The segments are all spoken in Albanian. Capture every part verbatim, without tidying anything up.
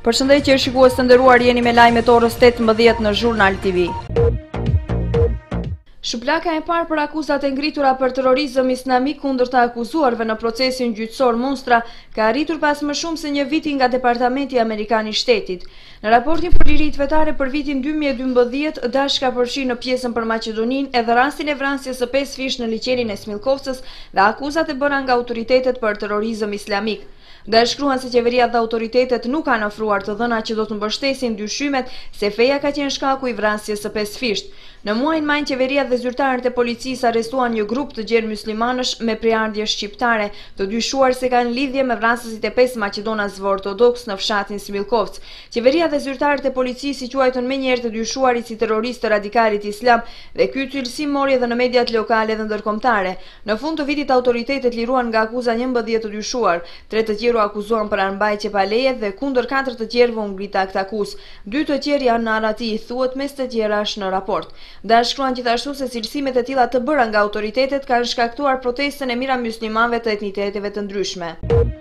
Përshëndetje shikues të nderuar, jeni me lajmet orës tetëmbëdhjetë në Zhurnal T V. Shuplaka e parë për akuzat e ngritura për terrorizëm islamik kundër të akuzuarve në procesin gjyqësor Monstra ka arritur pas më shumë se një viti nga Departamenti Amerikan i Shtetit. Në raportin për liritë fetare për vitin dy mijë e dymbëdhjetë, Dash ka përfshirë në pjesën për Maqedoninë edhe rastin e vrasjes së pesë fish në liçenin e Smilkovcës dhe akuzat e bëra nga autoritetet për terrorizëm islamik. Dhe shkruan se qeveria dhe autoritetet nuk kanë ofruar të dhëna që do të mbështesin dyshymet se feja ka qenë shkaku i vrasjes së pesë fisht. Në muajin maj, qeveria dhe zyrtarët e policisë arrestuan një grup të gjerë muslimanësh me prejardhje shqiptare, të dyshuar se kanë lidhje me vrasësit e pesë maqedonasve ortodoks në fshatin Smilkovc. Qeveria dhe zyrtarët e policisë i quajtën menjëherë të dyshuarit si terroristë radikalit islam dhe ky cilësi mori edhe në mediat lokale dhe ndërkombëtare. Në fund të vitit autoritetet liruan nga akuza njëmbëdhjetë të dyshuar, tre të tjerë u akuzuan për armbajtje pa leje dhe kundër katër të tjerëve u ngrita akt akuz. Dy të tjerë janë në arati, thuhet, mes të tjerash në raport. Dash shkruan gjithashtu se cilësimet e tilla të bëra nga autoritetet kanë shkaktuar protestën e mijëra muslimanëve të etniteteve të ndryshme.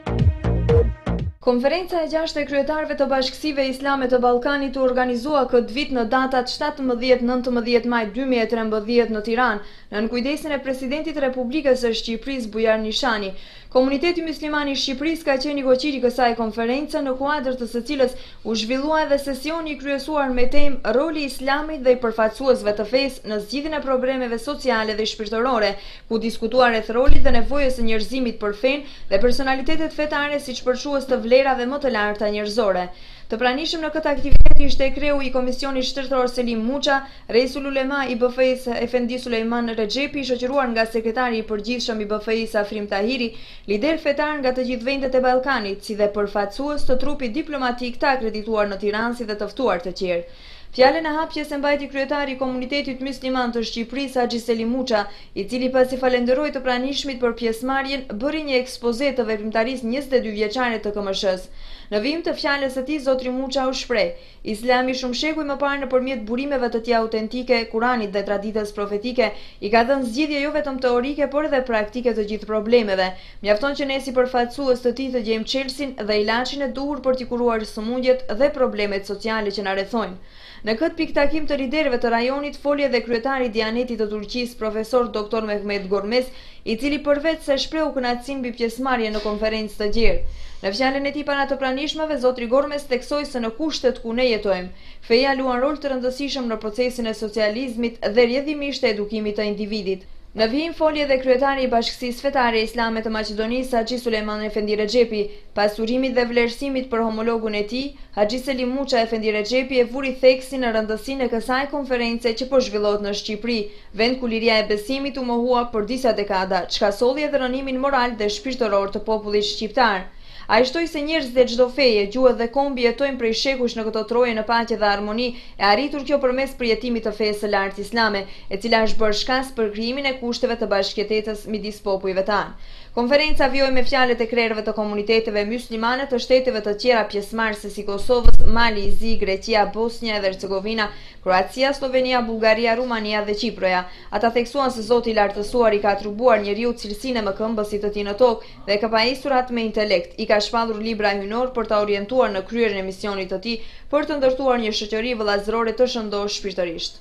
Konferenca e gjashtë e kryetarëve të bashkësive islame të Ballkanit u organizua këtë vit në datat shtatëmbëdhjetë nëntëmbëdhjetë maj dy mijë e trembëdhjetë në Tiranë, në kujdesin e presidentit të Republikës së Shqipërisë Bujar Nishani. Komuniteti musliman i Shqipërisë ka qenë i goqiri kësaj konference, në kuadër të së cilës u zhvillua edhe sesioni i kryesuar me temë Roli i Islamit dhe i përfaqësuesve të fesë në zgjidhjen e problemeve sociale dhe shpirtërore, ku diskutuar rreth rolit dhe nevojës së njerëzimit për fenë dhe personalitetet fetare siç përfshues të vlerave më të larta njerëzore. Të pranishëm në këtë aktivitet ishte kreu i Komisionit Shtetëror Selim Muça, Reisul Ulema i B F I-s Efendi Sulejman Rexhepi, shoqëruar nga sekretari i përgjithshëm i B F I-s Afrim Tahiri, lider fetar nga të gjithë vendet e Ballkanit, si dhe përfaqësues të trupit diplomatik të akredituar në Tiranë si dhe të ftuar të tjerë. Fjalën e hapjes e mbajti kryetari i Komunitetit Musliman të Shqipërisë Haxhi Selim Muça, i cili pasi falenderoi të pranishmit për pjesëmarrjen, bëri një ekspoze të veprimtarisë njëzet e dy vjeçare të K M S-s. Në vijim të fjalës së tij, zotri Muça u shpreh: Islami shumë shekuj më parë nëpërmjet burimeve të tij autentike, Kuranit dhe traditës profetike, i ka dhënë zgjidhje jo vetëm teorike, por edhe praktike të gjithë problemeve. Mjafton që ne si përfaqësues të tij të gjejmë çelësin dhe ilaçin e duhur për t'i kuruar sëmundjet dhe problemet sociale që na rrethojnë. Në këtë pikë takim të liderëve të rajonit foli edhe kryetari i Dianetit të Turqisë, profesor doktor Mehmet Gormes, i cili përveç se shprehu kënaqësinë mbi pjesëmarrjen në konferencë të gjerë. Në fjalën e tij para të pranishmeve, zotri Gormes theksoi se në kushtet ku ne jetojmë, feja luan rol të rëndësishëm në procesin e socializmit dhe rrjedhimisht të edukimit të individit. Në vijim foli edhe kryetari i Bashkësisë Fetare Islame të Maqedonisë, Haxhi Sulejman Efendi Rexhepi. Pas urimit dhe vlerësimit për homologun e tij, Haxhi Selim Muça Efendi Rexhepi e vuri theksin në rëndësinë e kësaj konference që po zhvillohet në Shqipëri, vend ku liria e besimit u mohua për disa dekada, çka solli edhe rënimin moral dhe shpirtëror të popullit shqiptar. Ai shtoi se njerëzit e çdo feje, gjuhë dhe kombi jetojnë prej shekush në këtë troje në paqe dhe harmoni, e arritur kjo përmes përjetimit të fesë së lartë islame, e cila është bërë shkas për krijimin e kushteve të bashkëjetetës midis popujve tanë. Konferenca vjoi me fjalët e krerëve të komuniteteve muslimane të shteteve të tjera pjesëmarrëse si Kosovës, Mali, Zi, Greqia, Bosnia dhe Hercegovina, Kroacia, Slovenia, Bullgaria, Rumania dhe Çiproja. Ata theksuan se Zoti i lartësuar i ka atribuar njeriu cilësinë e mëkëmbësit të tij në tokë dhe ka pajisur atë me intelekt, i ka shpallur libra hynor për ta orientuar në kryerjen e misionit të tij për të ndërtuar një shoqëri vëllazërore të shëndosh shpirtërisht.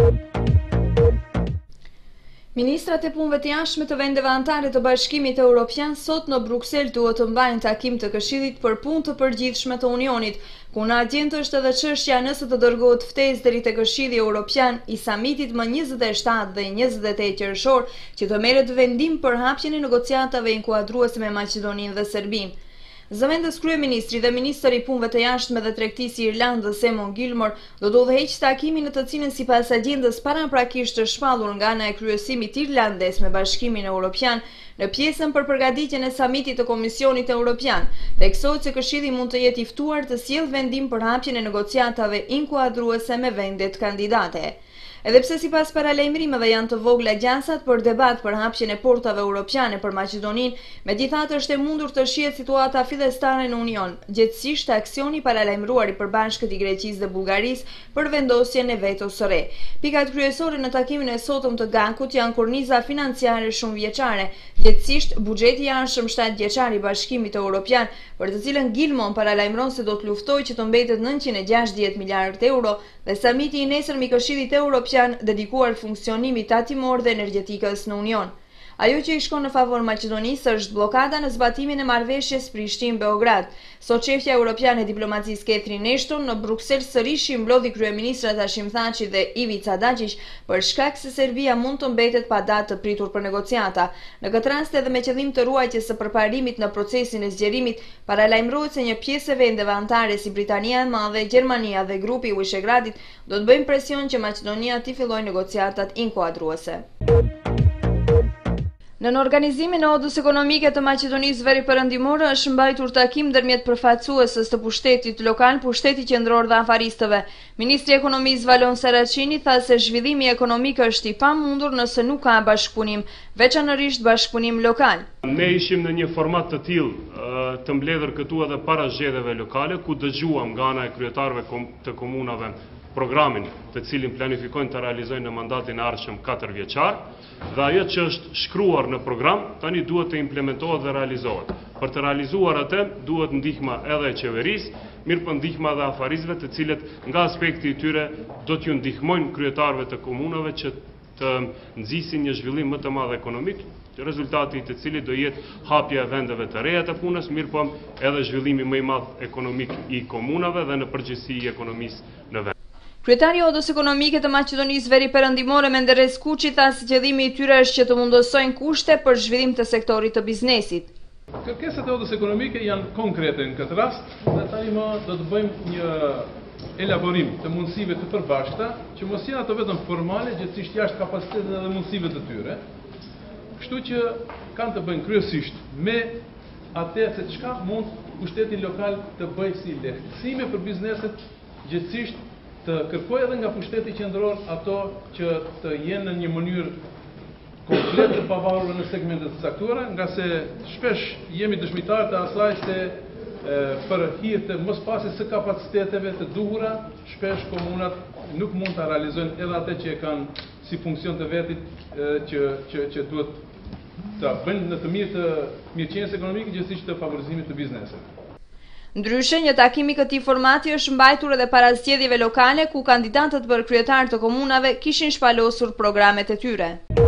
Ministrat e punëve të jashtme të vendeve anëtare të Bashkimit Evropian sot në Bruksel duhet të mbajnë takim të Këshillit për punë të përgjithshme të Unionit, ku në agjendë është edhe çështja nëse të dërgohet ftesë deri te Këshilli Evropian i samitit më njëzet e shtatë dhe njëzet e tetë qershor, që të merret vendim për hapjen e negociatave inkuadruese me Maqedoninë dhe Serbinë. Zëvendës kryeministri dhe ministri i punëve të jashtme dhe tregtisë i Irlandës Simon Gilmore do të udhëheqë takimin në të cilin sipas agjendës paraprakisht të shpallur nga ana e kryesimit irlandez me Bashkimin Evropian në pjesën për përgatitjen e samitit të Komisionit Evropian. Theksohet se Këshilli mund të jetë i ftuar të sjellë vendim për hapjen e negociatave inkuadruese me vendet kandidate. Edhe pse sipas paralajmërimeve janë të vogla gjasat për debat për hapjen e portave europiane për Maqedoninë, megjithatë është e mundur të shihet situata fillestare në Union, gjithsesi aksioni paralajmëruar i përbashkët i Greqisë dhe Bullgarisë për vendosjen e vetos së re. Pikat kryesore në takimin e sotëm të Gankut janë korniza financiare shumëvjeçare, Përgjithsisht, buxheti i anshëm shtatëvjeçar i Bashkimit Evropian, për të cilën Gilmon paralajmëron se do të luftojë që të mbetet nëntëqind e gjashtëdhjetë miliardë euro, dhe samiti i nesërm i Këshillit Evropian dedikuar funksionimit tatimor dhe energjetikës në Union. Ajo që i shkon në favor Maqedonisë është bllokada në zbatimin e marrëveshjes Prishtinë-Beograd. Sot shefja europian e diplomacisë Catherine Ashton në Bruksel sërish i mblodhi kryeministrat Hashim Thaçi dhe Ivica Dačić për shkak se Serbia mund të mbetet pa datë të pritur për negociata. Në këtë rast edhe me qëllim të ruajtjes së përparimit në procesin e zgjerimit, paralajmërohet se një pjesë e vendeve anëtare si Britania e Madhe, Gjermania dhe grupi i Visegrádit do të bëjnë presion që Maqedonia të fillojë negociatat inkuadruese. Në organizimin e Odës Ekonomike të Maqedonisë Veriperëndimore është mbajtur takim ndërmjet përfaqësuesës të pushtetit lokal, pushteti qendror dhe afaristëve. Ministri i Ekonomisë Valon Saracini tha se zhvillimi ekonomik është i pamundur nëse nuk ka bashkëpunim, veçanërisht bashkëpunim lokal. Ne ishim në një format të tillë të mbledhur këtu edhe para zgjedhjeve lokale, ku dëgjuam nga ana e kryetarëve të komunave programin të cilin planifikojnë të realizojnë në mandatin e ardhshëm katër vjeçar, dhe ajo që është shkruar në program tani duhet të implementohet dhe realizohet. Për të realizuar atë duhet ndihma edhe e qeverisë, mirë po ndihma dhe afarizëve, të cilët nga aspekti i tyre do t'ju ndihmojnë kryetarëve të komunave që të nxisin një zhvillim më të madh ekonomik, rezultati i të cilit do jetë hapja e vendeve të reja të punës, mirë po edhe zhvillimi më i madh ekonomik i komunave dhe në përgjithësi i ekonomisë në vend. Kryetari i Odës Ekonomike të Maqedonisë Veriperëndimore Menderes Kuçi tha se qëllimi i tyre është që të mundësojnë kushte për zhvillim të sektorit të biznesit. Kërkesat e Odës Ekonomike janë konkrete në këtë rast, dhe tani më do të bëjmë një elaborim të mundësive të përbashkëta, që mos janë ato vetëm formale, gjithsesi jashtë kapacitetit dhe mundësive të tyre. Kështu që kanë të bëjnë kryesisht me atë se çka mund pushteti lokal të bëjë si lehtësime për bizneset, gjithsesi të kërkojë edhe nga pushteti qendror ato që të jenë në një mënyrë komplet të pavarur në segmentet të caktuara, nga se shpesh jemi dëshmitar të asaj se e, për hir të mospasjes së kapaciteteve të duhura, shpesh komunat nuk mund ta realizojnë edhe atë që e kanë si funksion të vetit e, që që që duhet ta bëjnë në të mirë të mirëqenies ekonomike, gjithsesi të favorizimit të biznesit. Ndryshe, një takim i këtij formati është mbajtur edhe para zgjedhjeve lokale, ku kandidatët për kryetar të komunave kishin shpalosur programet e tyre.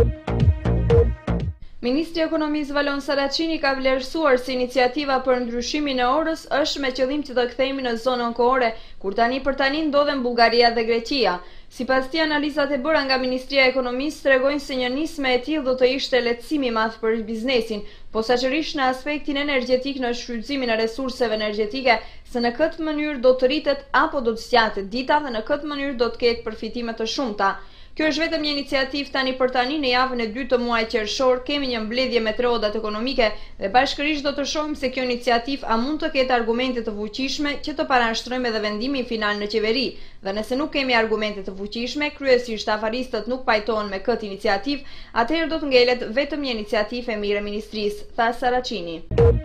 Ministri i Ekonomisë Valon Saracini ka vlerësuar se iniciativa për ndryshimin e orës është me qëllim që të kthehemi në zonën kohore, kur tani për tani ndodhen Bullgaria dhe Greqia. Sipas tij, analizat e bëra nga Ministria e Ekonomisë tregojnë se një nismë e tillë do të ishte lehtësim i madh për biznesin, posaçërisht në aspektin energjetik në shfrytëzimin e resurseve energjetike, se në këtë mënyrë do të rritet apo do të zgjatet dita dhe në këtë mënyrë do të ketë përfitime të shumta. Kjo është vetëm një iniciativë tani për tani. Në javën e dytë të muajit qershor kemi një mbledhje me tre odat ekonomike dhe bashkërisht do të shohim se kjo iniciativë a mund të ketë argumente të fuqishme që të parashtrojmë edhe vendimin final në qeveri. Dhe nëse nuk kemi argumente të fuqishme, kryesisht afaristët nuk pajtohen me këtë iniciativë, atëherë do të ngelet vetëm një iniciativë e mirë e ministrisë, tha Saracini.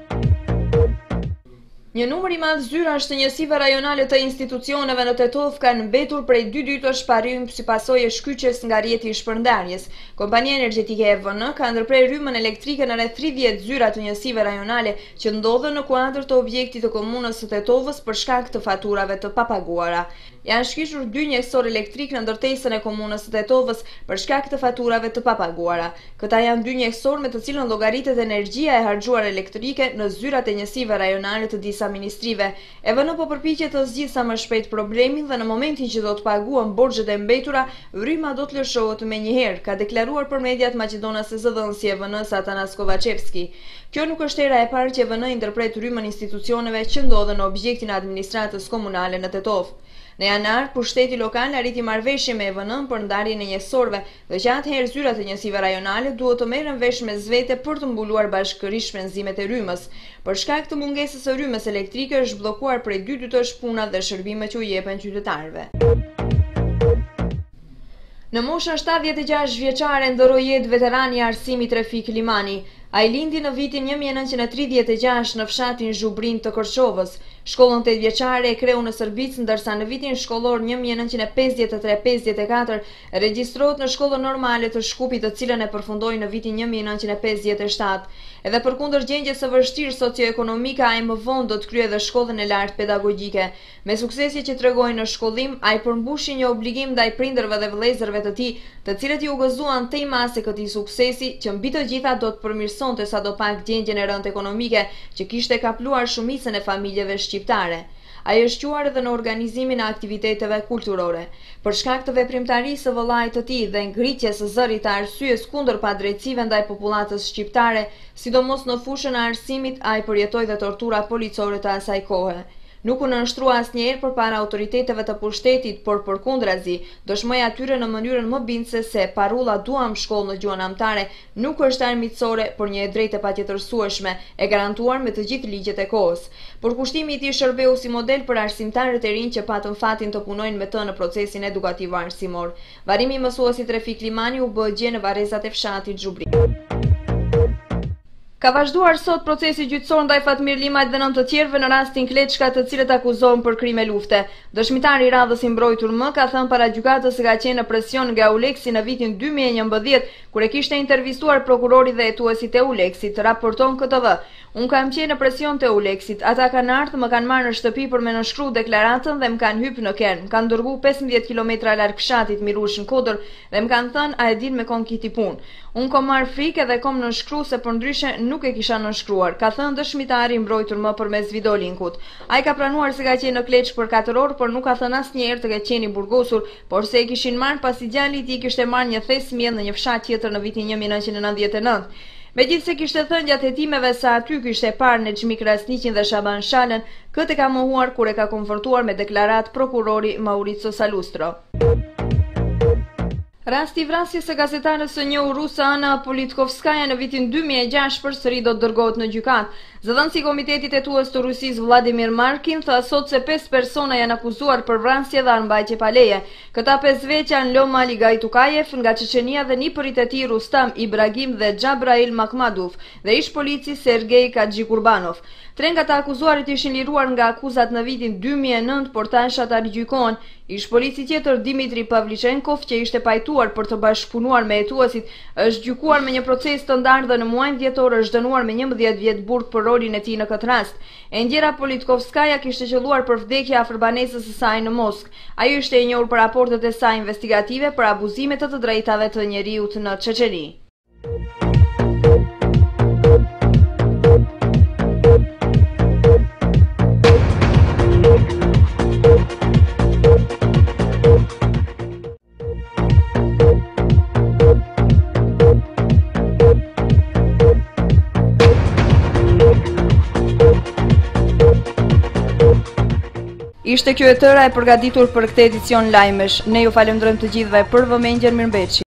Një numër i madh zyrash të njësive rajonale të institucioneve në Tetov kanë mbetur prej dy ditësh pa rrym si pasojë shkyqjes nga rrjeti i shpërndarjes. Kompania Energjetike E V N ka ndërprer rrymën elektrike në rreth tridhjetë zyra të njësive rajonale që ndodhen në kuadër të objektit të komunës së Tetovës për shkak të faturave të papaguara. Janë shkishur dy njësor elektrik në ndërtesën e komunës së Tetovës për shkak të faturave të papaguara. Këta janë dy njësor me të cilën llogaritet energjia e harxhuar elektrike në zyrat e njësive rajonale të disa ministrive. E V N po përpiqet të zgjidhë sa më shpejt problemin dhe në momentin që do të paguhen borxhet e mbetura, rryma do të lëshohet menjëherë, ka deklaruar për mediat maqedonase zëdhënësi E V N-s Atanas Kovacevski. Kjo nuk është hera e parë që E V N ndërpret rrymën institucioneve që ndodhen në objektin e administratës komunale në Tetov. Në janar, pushteti lokal arriti marrëveshje me E V N për ndarjen e njësorëve, dhe që atëherë zyrat e njësive rajonale duhet të merren vesh me zvete për të mbuluar bashkërisht shpenzimet e rrymës. Për shkak të mungesës së rrymës elektrike është bllokuar prej dy ditësh puna dhe shërbimet që u jepen qytetarëve. Në moshën shtatëdhjetë e gjashtë vjeçare ndoroi jetë veterani i arsimit Refik Limani. Ai lindi në vitin një mijë e nëntëqind e tridhjetë e gjashtë në fshatin Zhubrin të Kërçovës. Shkollën tetëvjeçare e kreu në Sërbic, ndërsa në vitin shkollor një mijë e nëntëqind e pesëdhjetë e tre pesëdhjetë e katër regjistrohet në Shkollën Normale të Shkupit, të cilën e përfundoi në vitin një mijë e nëntëqind e pesëdhjetë e shtatë. Edhe përkundër gjendjes së vështirë socioekonomike, ai më vonë do të kryej edhe shkollën e lartë pedagogjike. Me suksesi që tregoi në shkollim, ai përmbushi një obligim ndaj prindërve dhe vëllezërve të tij, të cilët i u gëzuan tej mase këtij suksesi, që mbi të gjitha do të përmirësonte sadopak gjendjen e rëndë ekonomike që kishte kapluar shumicën e familjeve shqiptare. Ai është quar edhe në organizimin e aktiviteteve kulturore. Për shkak të veprimtarisë së vëllait të tij dhe ngritjes së zërit të arsyes kundër padrejtësive ndaj popullatës shqiptare, sidomos në fushën e arsimit, ai përjetoi dhe tortura policore të asaj kohe. Nuk u nënshtrua asnjëherë përpara autoriteteve të pushtetit, por përkundrazi, dëshmoi atyre në mënyrën më bindëse se parulla "Duam shkollë në gjuhën anëtare" nuk është armiqësore, por një e drejtë e patjetërsueshme, e garantuar me të gjithë ligjet e kohës. Por kushtimi i tij shërbeu si model për arsimtarët e rinj që patën fatin të punojnë me të në procesin edukativ arsimor. Varrimi i mësuesit Refik Limani u bë gjë në varrezat e fshatit Zhubri. Ka vazhduar sot procesi gjyqësor ndaj Fatmir Limajt dhe nëntë të tjerëve në rastin Kleçka, të cilët akuzohen për krime lufte. Dëshmitari i radhës i mbrojtur më ka thënë para gjykatës se ka qenë në presion nga Euleksi në vitin dy mijë e njëmbëdhjetë, kur e kishte intervistuar prokurori dhe hetuesit e Euleksit, raporton K T V. Unë kam qenë në presion të Euleksit, ata kanë ardhur, më kanë marrë në shtëpi për me nënshkruar deklaratën dhe më kanë hyrë në Kern. Kanë dërguar pesëmbëdhjetë kilometra larg fshatit Mirush në Kodër dhe më kanë thënë a e din me kon kiti punë. Unë kom marrë frikë dhe kom nënshkruar se përndryshe nuk e kisha nënshkruar, ka thënë dëshmitari mbrojtur më përmes videolinkut. Ai ka pranuar se ka qenë në Kleçk për katër orë, por nuk ka thënë asnjëherë të ka qenë i burgosur, por se e kishin marrë pasi djali i tij kishte marrë një thes miell në një fshat tjetër në vitin një mijë e nëntëqind e nëntëdhjetë e nëntë. Megjithse kishte thënë gjatë hetimeve se aty kishte parë Nexhmi Krasniqin dhe Shaban Shalën, këtë ka mohuar kur e ka konfrontuar me deklarat prokurori Mauricio Salustro. Rasti i vrasjes së gazetarës së njohur ruse Ana Politkovskaja në vitin dy mijë e gjashtë përsëri do të dërgohet në gjykatë. Zëdhënësi i Komitetit Hetues të Rusisë Vladimir Markin tha sot se pesë persona janë akuzuar për vrasje dhe armbajtje pa leje. Këta pesë veç janë Lomali Gajtukajev nga Çeçenia dhe nipërit e tij Rustam Ibragim dhe Xhabrail Makhmadov dhe ish polici Sergei Kadjikurbanov. Tre nga të akuzuarit ishin liruar nga akuzat në vitin dy mijë e nëntë, por tash ata rigjykohen. Ish polici tjetër Dimitri Pavlichenkov, që ishte pajtuar për të bashkëpunuar me hetuesit, është gjykuar me një proces të ndarë dhe në muajin dhjetor është dënuar me njëmbëdhjetë vjet burg për rolin e tij në këtë rast. E ndjera Politkovskaja kishte qelluar për vdekje afër banesës së saj në Moskë. Ajo ishte e njohur për raportet e saj investigative për abuzime të të drejtave të njeriut në Çeçeni. Ishte kjo e tëra e përgatitur për këtë edicion lajmesh. Ne ju falenderojmë të gjithëve për vëmendjen, mirëmbëjtje.